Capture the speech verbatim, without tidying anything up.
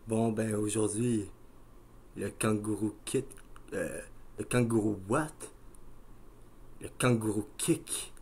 Bon, ben aujourd'hui, le kangourou kit. Euh, le kangourou what? Le kangourou kick